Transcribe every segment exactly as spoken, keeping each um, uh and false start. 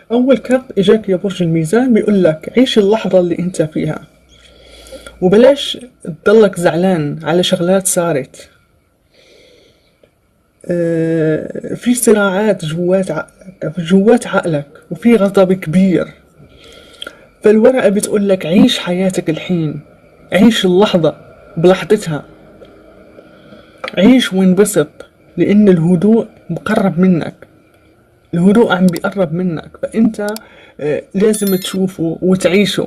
أول كارت إجاك يا برج الميزان بيقول لك عيش اللحظة اللي أنت فيها، وبلاش تضلك زعلان على شغلات صارت. آه، في صراعات جوات عقلك جوات عقلك وفي غضب كبير. فالورقة بتقول لك عيش حياتك الحين، عيش اللحظة بلحظتها، عيش وانبسط، لأن الهدوء مقرب منك. الهدوء عم بيقرب منك، فأنت آه، لازم تشوفه وتعيشه.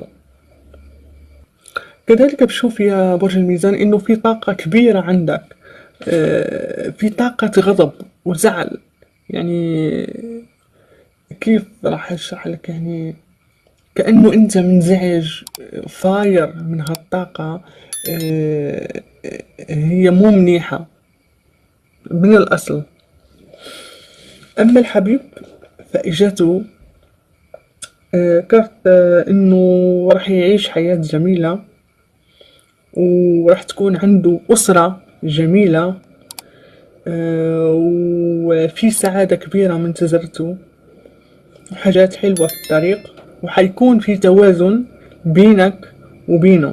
كذلك بشوف يا برج الميزان إنه في طاقة كبيرة عندك، آه، في طاقة غضب وزعل. يعني كيف راح اشرح لك؟ يعني كأنه انت منزعج، فاير من هالطاقة. آه، هي مو منيحة من الأصل. أما الحبيب فإجته آه، كانت آه، إنه راح يعيش حياة جميلة، وراح تكون عنده أسرة جميلة، آه، وفي سعادة كبيرة منتظرته، وحاجات حلوة في الطريق، وحيكون في توازن بينك وبينه.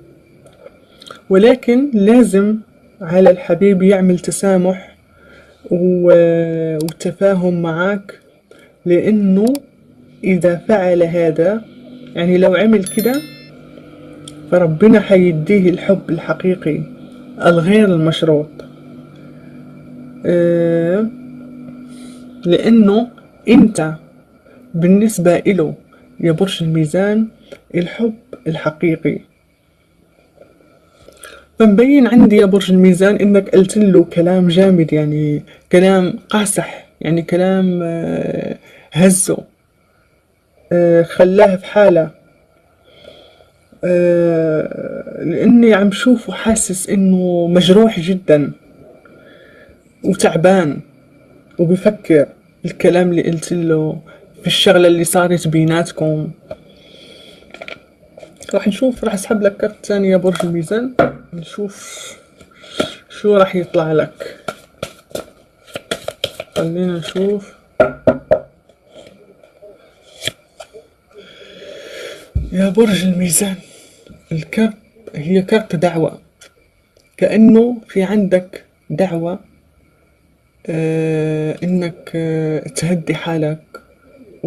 ولكن لازم على الحبيب يعمل تسامح و- والتفاهم معك، لأنه إذا فعل هذا، يعني لو عمل كده، فربنا حيديه الحب الحقيقي الغير المشروط. آه، لأنه أنت بالنسبة إله يا برج الميزان الحب الحقيقي. فمبين عندي يا برج الميزان انك قلت له كلام جامد، يعني كلام قاصح، يعني كلام آه، هزه، آه، خلاه في حالة. آه، لاني عم شوفه حاسس انه مجروح جدا وتعبان، وبفكر الكلام اللي قلت له في الشغلة اللي صارت بيناتكم. راح نشوف، راح اسحب لك كرت ثاني يا برج الميزان، نشوف شو راح يطلع لك. خلينا نشوف يا برج الميزان. الكرت هي كرت دعوة، كأنه في عندك دعوة، آه انك آه تهدي حالك و...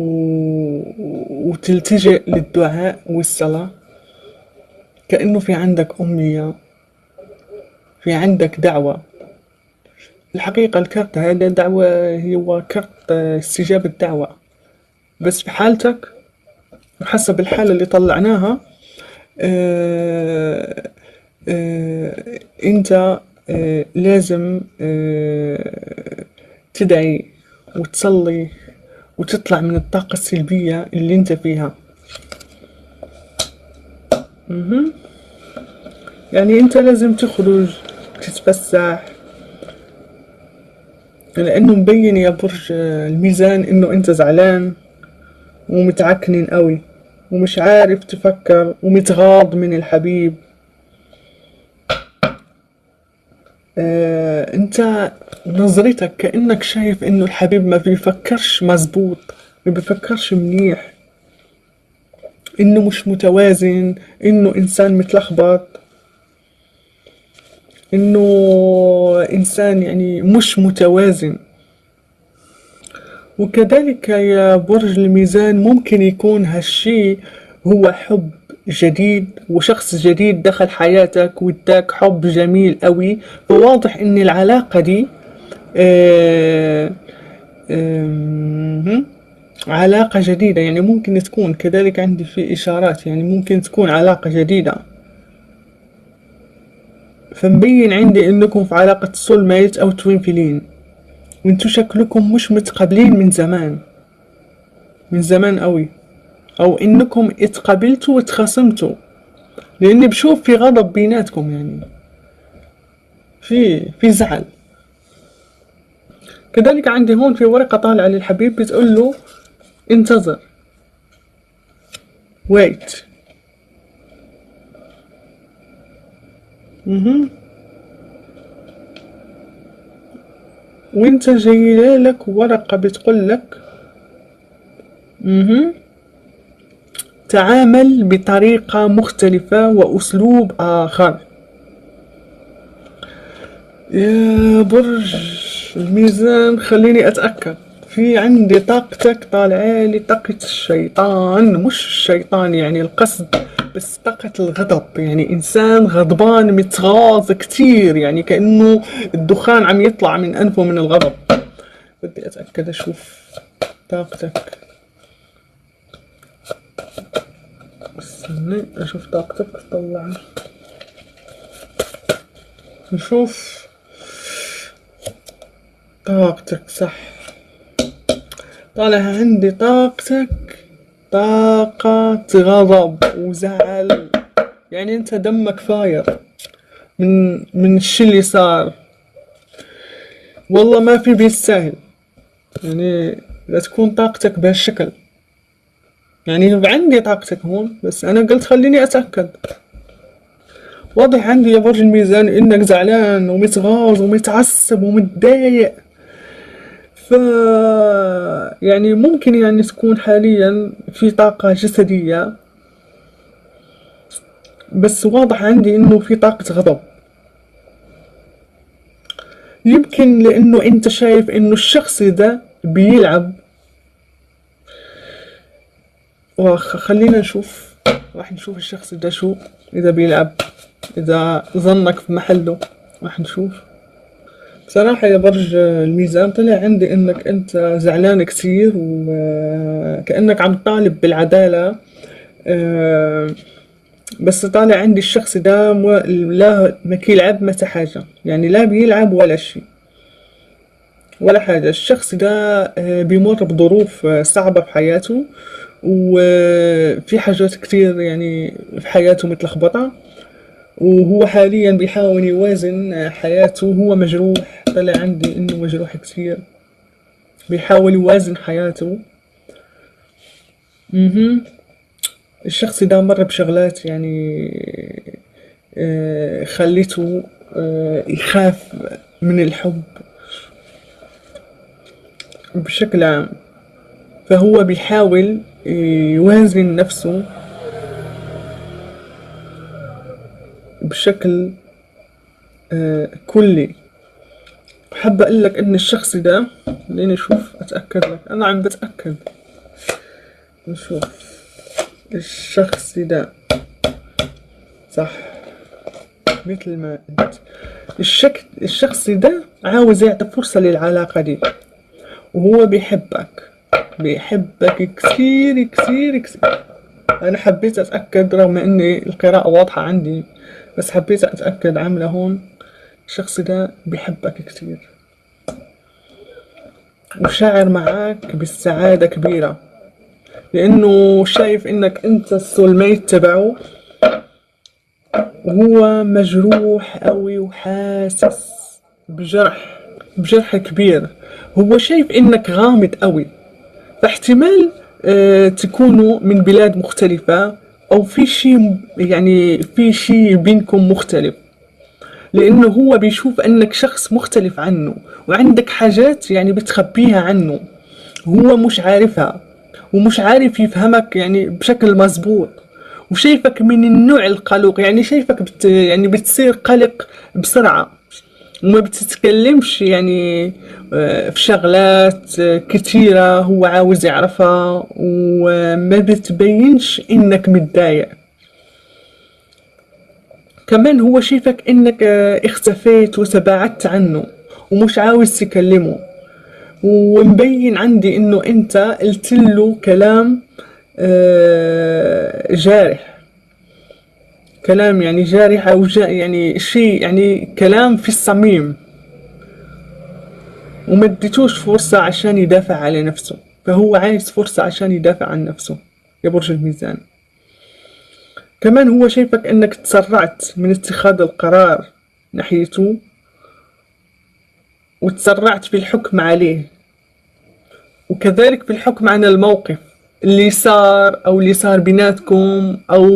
وتلتجئ للدعاء والصلاة. كأنه في عندك أمنية، في عندك دعوة. الحقيقة الكرت هذا دعوة، هو كرت آه، استجابة دعوة. بس في حالتك وحسب الحالة اللي طلعناها، آه آه انت آه لازم آه تدعي وتصلي وتطلع من الطاقة السلبية اللي انت فيها. مهم. يعني انت لازم تخرج تتفسح، لانه مبين يا برج آه، الميزان انه انت زعلان ومتعكنن قوي، ومش عارف تفكر، ومتغاض من الحبيب. آه، انت نظرتك كأنك شايف انه الحبيب ما بيفكرش مزبوط، ما بيفكرش منيح، انه مش متوازن، انه انسان متلخبط، انه انسان يعني مش متوازن. وكذلك يا برج الميزان ممكن يكون هالشي هو حب جديد، وشخص جديد دخل حياتك واداك حب جميل قوي. فواضح ان العلاقة دي آه آم، علاقة جديدة، يعني ممكن تكون كذلك. عندي في إشارات يعني ممكن تكون علاقة جديدة. فمبين عندي إنكم في علاقة سول ميت أو توين فيلين، وانتو شكلكم مش متقابلين من زمان، من زمان قوي، أو إنكم اتقابلتوا واتخاصمتوا، لأني بشوف في غضب بيناتكم، يعني في في زعل. كذلك عندي هون في ورقة طالعة للحبيب بتقول له انتظر، wait. مهم. وانت جايلك ورقة بتقول لك مهم. تعامل بطريقة مختلفة وأسلوب آخر. يا برج الميزان، خليني أتأكد. في عندي طاقتك طالعة لي طاقة الشيطان، مش الشيطان يعني القصد، بس طاقة الغضب. يعني إنسان غضبان متغاظ كتير، يعني كأنه الدخان عم يطلع من أنفه من الغضب. بدي أتأكد أشوف طاقتك. استني أشوف طاقتك طلع. نشوف طاقتك. صح، طالع عندي طاقتك طاقة غضب وزعل. يعني انت دمك فاير من من الشي اللي صار. والله ما في بيستاهل يعني لا تكون طاقتك بهالشكل. يعني عندي طاقتك هون، بس انا قلت خليني اتأكد. واضح عندي يا برج الميزان انك زعلان ومتغاظ ومتعصب ومتضايق. ف يعني ممكن يعني تكون حاليا في طاقة جسدية، بس واضح عندي انه في طاقة غضب. يمكن لانه انت شايف انه الشخص ده بيلعب. وخلينا نشوف، راح نشوف الشخص ده شو اذا بيلعب، اذا ظنك في محله. راح نشوف. بصراحة يا برج الميزان، طلع عندي انك انت زعلان كثير وكأنك عم تطالب بالعدالة. أه بس طالع عندي الشخص ده مو لا ما يلعب متى حاجة، يعني لا بيلعب ولا شيء ولا حاجة. الشخص ده آه، بيمر بظروف آه، صعبة في حياته، وفي حاجات كتير يعني في حياته متلخبطة، وهو حاليا بيحاول يوازن آه، حياته. هو مجروح، طلع عندي انه مجروح كتير، بيحاول يوازن حياته. مهم. الشخص ده مر بشغلات يعني آه، خليته آه، يخاف من الحب بشكل عام. فهو بيحاول يوازن نفسه بشكل آه، كلي. حابة اقول لك ان الشخص ده، خليني اشوف اتأكد لك، انا عم بتأكد. نشوف الشخص ده. صح، مثل ما انت. الشك... الشخص ده عاوز يعطي فرصة للعلاقة دي، وهو بيحبك بيحبك كثير كثير كثير. انا حبيت اتأكد رغم اني القراءة واضحة عندي، بس حبيت اتأكد. عاملة هون الشخص ده بيحبك كثير، وشاعر معاك بالسعادة كبيرة، لانه شايف انك انت السولميت تبعه، وهو مجروح قوي وحاسس بجرح بجرح كبير. هو شايف انك غامض قوي، فاحتمال آه تكونوا من بلاد مختلفة، او في شي يعني في شي بينكم مختلف، لانه هو بيشوف انك شخص مختلف عنه، وعندك حاجات يعني بتخبيها عنه هو مش عارفها، ومش عارف يفهمك يعني بشكل مزبوط. وشايفك من النوع القلق، يعني شايفك بت يعني بتصير قلق بسرعة، وما بتتكلمش يعني آه، في شغلات آه، كتيرة هو عاوز يعرفها، وما بتبينش انك متضايق. كمان هو شايفك انك آه، اختفيت وتباعدت عنه ومش عاوز تكلمه، ومبين عندي انه انت قلت له كلام آه، جارح. كلام يعني جارح او جا يعني شيء يعني كلام في الصميم، وما اديتوش فرصة عشان يدافع على نفسه. فهو عايز فرصة عشان يدافع عن نفسه يا برج الميزان. كمان هو شايفك انك تسرعت من اتخاذ القرار ناحيته، وتسرعت في الحكم عليه، وكذلك في الحكم عن الموقف اللي صار او اللي صار بيناتكم، او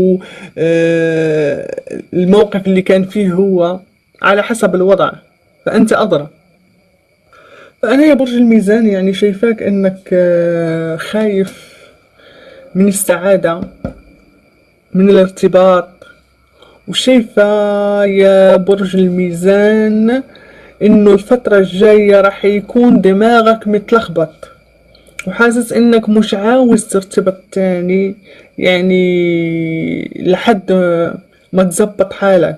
آه الموقف اللي كان فيه هو، على حسب الوضع، فانت ادرى. فأنا يا برج الميزان يعني شايفاك إنك آه، خايف من السعادة، من الارتباط. وشايفة يا برج الميزان إنه الفترة الجاية راح يكون دماغك متلخبط، وحاسس إنك مش عاوز ترتبط تاني، يعني لحد ما تزبط حالك،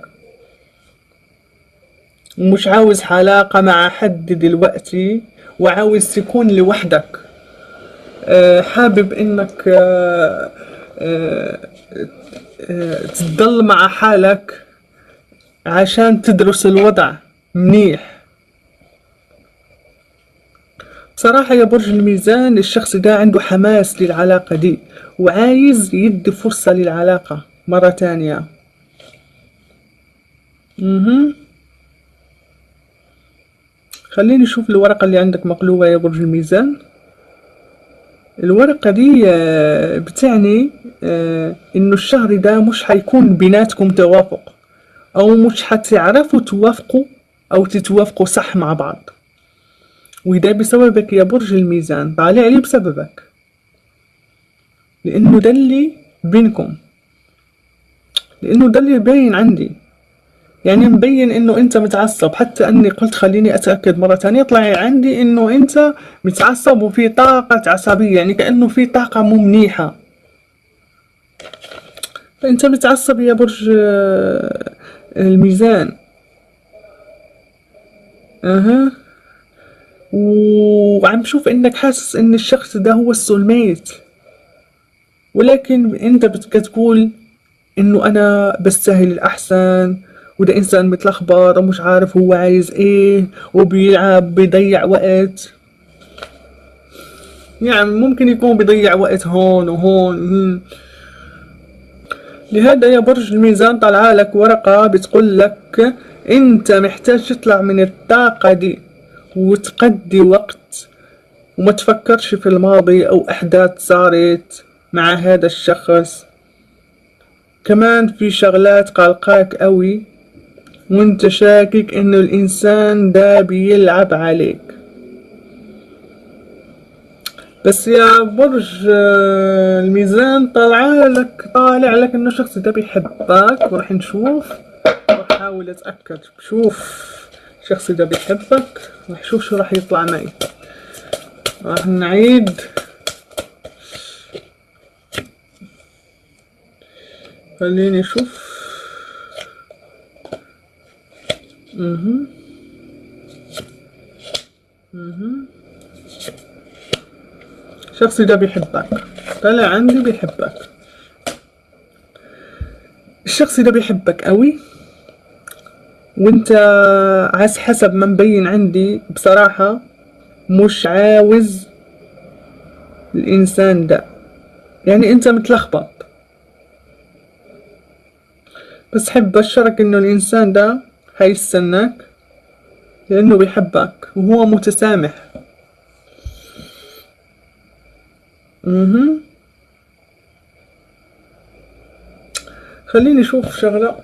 ومش عاوز علاقة مع حد دلوقتي، وعاوز تكون لوحدك. آه، حابب انك آه، آه، آه، تضل مع حالك عشان تدرس الوضع منيح. بصراحة يا برج الميزان الشخص ده عنده حماس للعلاقة دي، وعايز يدي فرصة للعلاقة مرة تانية. مهم. خليني اشوف الورقة اللي عندك مقلوبة يا برج الميزان. الورقة دي آه، بتعني آه، انه الشهر ده مش حيكون بيناتكم توافق، او مش حتعرفوا توافقوا او تتوافقوا صح مع بعض. وده بسببك يا برج الميزان، طالع لي بسببك، لانه ده اللي بينكم، لانه ده اللي باين عندي. يعني مبين انه انت متعصب، حتى اني قلت خليني اتأكد مرة تانية، يطلع عندي انه انت متعصب وفي طاقة عصبية، يعني كأنه في طاقة مو منيحة. فانت متعصب يا برج آه، الميزان. اها. وعم شوف انك حاسس ان الشخص ده هو السولميت، ولكن انت بتقول انه انا بستاهل الاحسن، وده انسان متلخبط ومش عارف هو عايز ايه، وبيلعب بيضيع وقت. يعني ممكن يكون بيضيع وقت هون وهون. مم. لهذا يا برج الميزان طلع لك ورقة بتقول لك انت محتاج تطلع من الطاقة دي، وتقضي وقت، وما تفكرش في الماضي او احداث صارت مع هذا الشخص. كمان في شغلات قلقاك قوي، وانت شاكك انه الانسان ده بيلعب عليك. بس يا برج آه، الميزان طالع لك طالع لك انه الشخص ده بيحبك، وراح نشوف. راح احاول اتاكد. شوف، الشخص ده بيحبك، راح شوف شو راح يطلع معي. راح نعيد. خليني اشوف. اها اها الشخص ده بيحبك، طلع عندي بيحبك. الشخص ده بيحبك قوي، وانت عايز حسب ما مبين عندي بصراحة مش عاوز الانسان ده، يعني انت متلخبط. بس حب بشرك انه الانسان ده هيستناك، لانه بيحبك وهو متسامح. اها. خليني اشوف شغلة.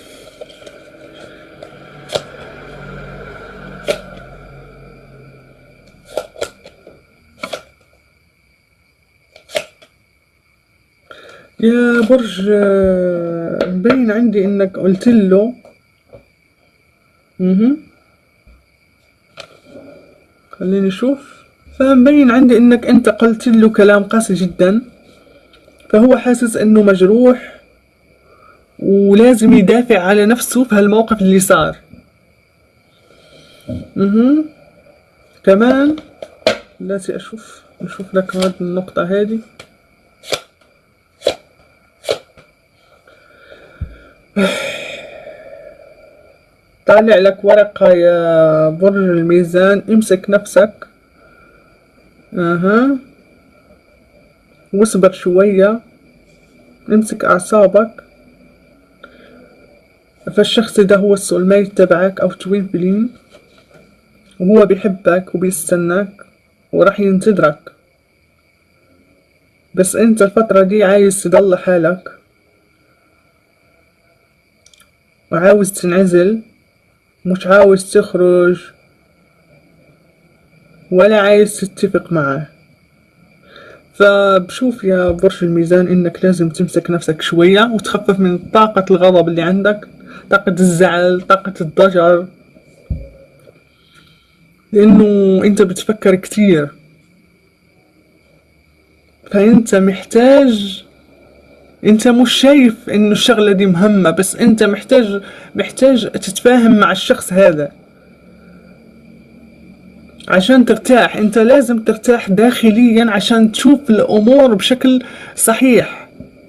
يا برج آه، مبين عندي انك قلت له. اها. خليني اشوف. فمبين عندي انك انت قلت له كلام قاسي جدا، فهو حاسس انه مجروح، ولازم يدافع على نفسه في هالموقف اللي صار. اها. كمان لازم اشوف نشوف لك هذه النقطة هذه. طالع لك ورقة يا برج الميزان، امسك نفسك. اها. واصبر شوية، امسك اعصابك. فالشخص ده هو السولميت تبعك او توين فلين، وهو بيحبك وبيستناك وراح ينتظرك. بس انت الفترة دي عايز تضل حالك، وعاوز تنعزل، مش عاوز تخرج. ولا عايز تتفق معاه. فبشوف يا برج الميزان انك لازم تمسك نفسك شوية وتخفف من طاقة الغضب اللي عندك، طاقة الزعل، طاقة الضجر، لانه انت بتفكر كتير. فانت محتاج، انت مش شايف انه الشغلة دي مهمة، بس انت محتاج محتاج تتفاهم مع الشخص هذا عشان ترتاح. انت لازم ترتاح داخليا عشان تشوف الامور بشكل صحيح.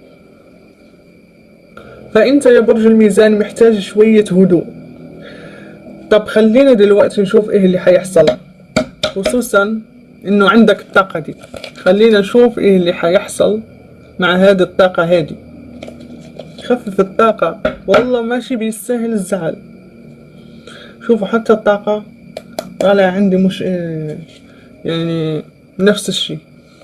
فانت يا برج الميزان محتاج شوية هدوء. طب خلينا دلوقتي نشوف ايه اللي حيحصل، خصوصا انه عندك الطاقة دي. خلينا نشوف ايه اللي حيحصل مع هذه الطاقة هذه. خفف الطاقة، والله ماشي بيستاهل الزعل. شوفوا حتى الطاقة طالع عندي مش إيه، يعني نفس الشي.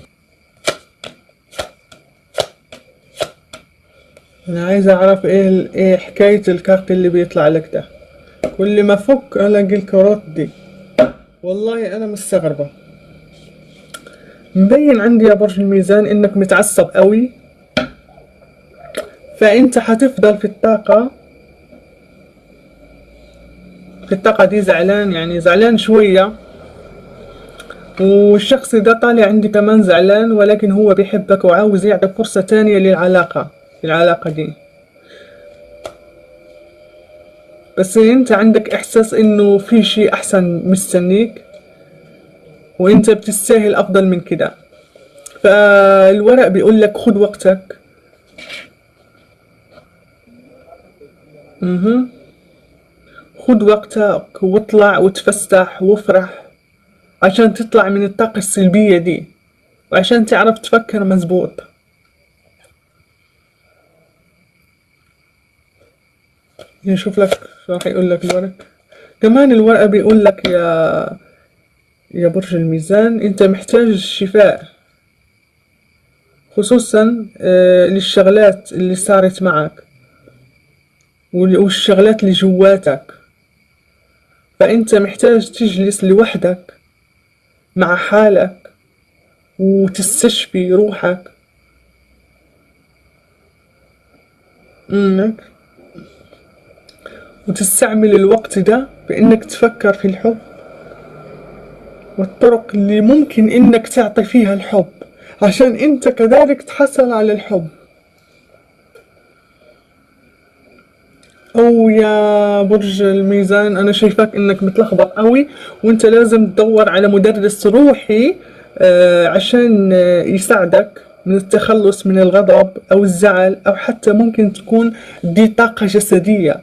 انا عايز اعرف ايه ال- ايه حكاية الكارت اللي بيطلع لك ده. كل ما فك الاقي الكروت دي، والله انا مستغربة. مبين عندي يا برج الميزان انك متعصب قوي، فانت حتفضل في الطاقة في الطاقة دي زعلان، يعني زعلان شوية. والشخص ده طالع عندي كمان زعلان، ولكن هو بيحبك وعاوز يعطي فرصة تانية للعلاقة للعلاقة دي. بس انت عندك احساس انه في شي احسن مستنيك، وانت بتستاهل افضل من كده. فالورق بيقول لك خد وقتك. اها، خد وقتك واطلع وتفسح وافرح عشان تطلع من الطاقة السلبية دي، وعشان تعرف تفكر مزبوط. نشوف لك شو راح يقول لك الورق. كمان الورقة بيقول لك يا يا برج الميزان انت محتاج الشفاء، خصوصا آه، للشغلات اللي صارت معك وال- والشغلات اللي جواتك. فانت محتاج تجلس لوحدك مع حالك وتستشفي روحك. انك وتستعمل الوقت ده بانك تفكر في الحب والطرق اللي ممكن انك تعطي فيها الحب عشان انت كذلك تحصل على الحب. او يا برج الميزان انا شايفاك انك متلخبط قوي، وانت لازم تدور على مدرس روحي آه، عشان آه، يساعدك من التخلص من الغضب او الزعل، او حتى ممكن تكون دي طاقة جسدية.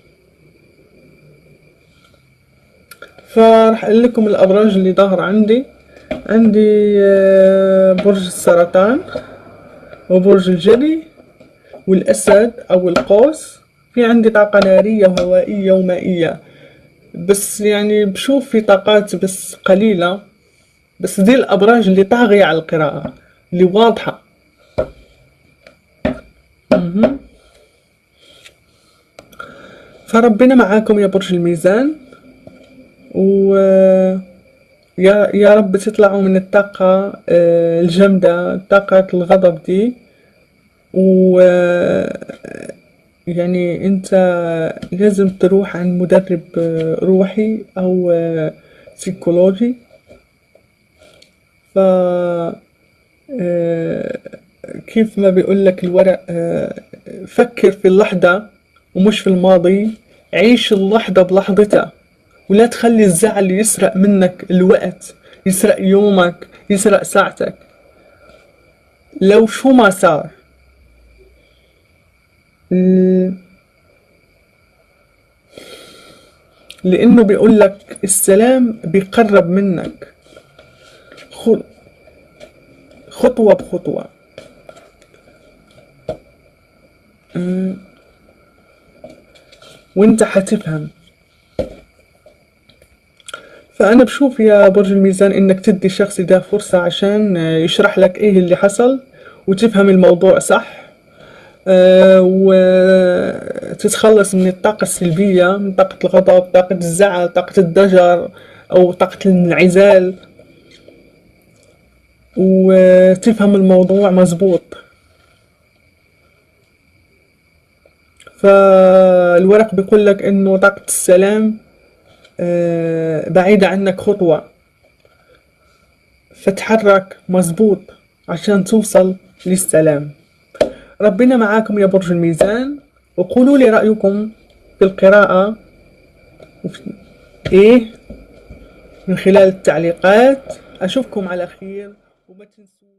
فراح اقول لكم الابراج اللي ظاهر عندي. عندي آه، برج السرطان، وبرج الجدي، والاسد او القوس. في عندي طاقة نارية وهوائية ومائية، بس يعني بشوف في طاقات بس قليلة. بس دي الأبراج اللي طاغية على القراءة، اللي واضحة. مهم. فربنا معاكم يا برج الميزان، و يا يا رب تطلعوا من الطاقة آه، الجامدة، طاقة الغضب دي. و يعني انت لازم تروح عند مدرب آه، روحي او آه، سيكولوجي. ف آه، كيف ما بيقول لك الورق، آه، فكر في اللحظة ومش في الماضي. عيش اللحظة بلحظتها، ولا تخلي الزعل يسرق منك الوقت، يسرق يومك، يسرق ساعتك لو شو ما صار. ل- لأنه بيقول لك السلام بيقرب منك خ- خطوة بخطوة. م، وانت حتفهم. فأنا بشوف يا برج الميزان إنك تدي الشخص ده فرصة عشان آه، يشرح لك إيه اللي حصل وتفهم الموضوع صح. آه، وتتخلص من الطاقة السلبية، من طاقة الغضب، طاقة الزعل، طاقة الضجر، أو طاقة الانعزال. وتفهم الموضوع مظبوط. فالورق بيقول لك انه طاقة السلام آه، بعيدة عنك خطوة، فتحرك مظبوط عشان توصل للسلام. ربنا معاكم يا برج الميزان، وقولوا لي رأيكم في القراءة وفي ايه من خلال التعليقات. اشوفكم على خير، وما تنسوا